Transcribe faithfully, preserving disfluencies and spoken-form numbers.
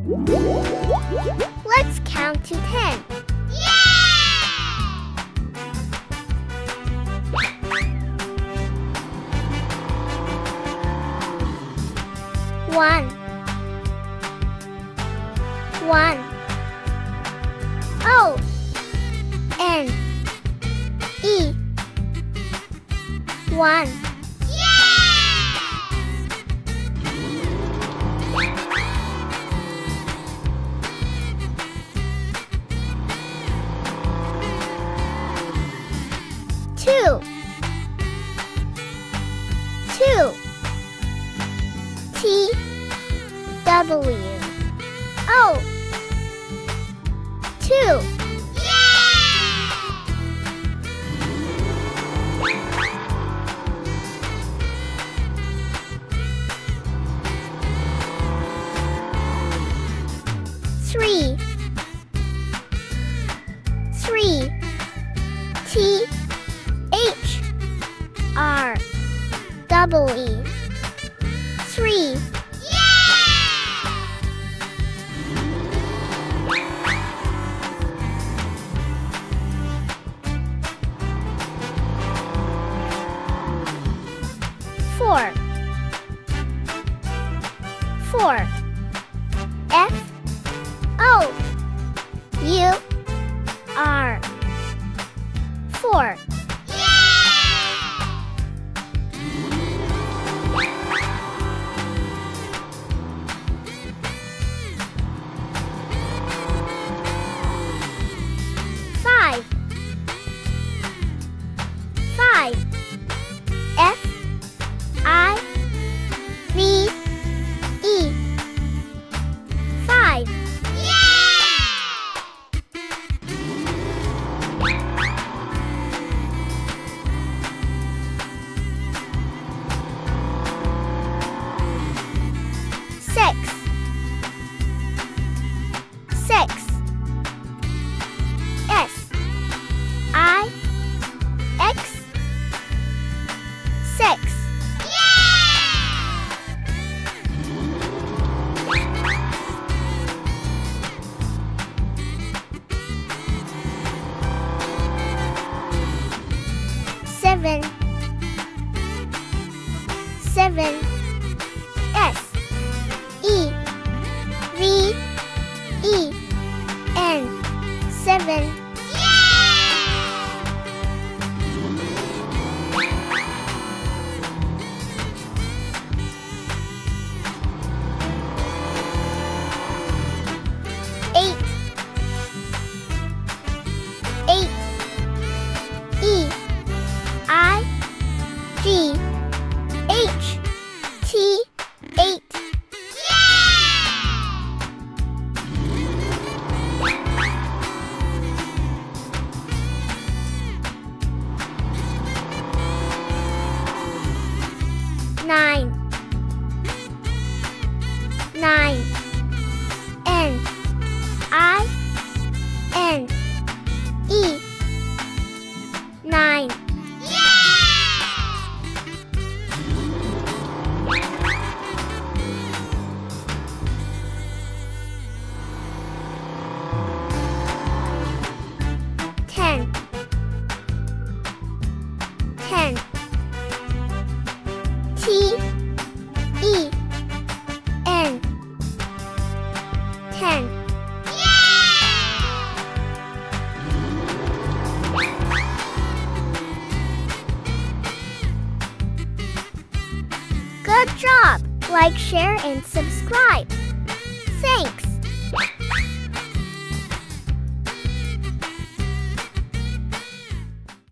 Let's count to ten. One, one, O, N, E, one. Two, two, T, W, O, two. Three, three, T, H, R, W, three. Four, four, F, O, U, R, four. Five, five, F, I, V, E, five. Six, six, S, I, X, six. Seven, seven, S, E, V, E, N, seven. Eight, eight, E, I, G, H, T, eight. Nine, nine, N, I, N, E, nine. Ten, ten, T, E, N, ten. Good job! Like, share, and subscribe. Thanks!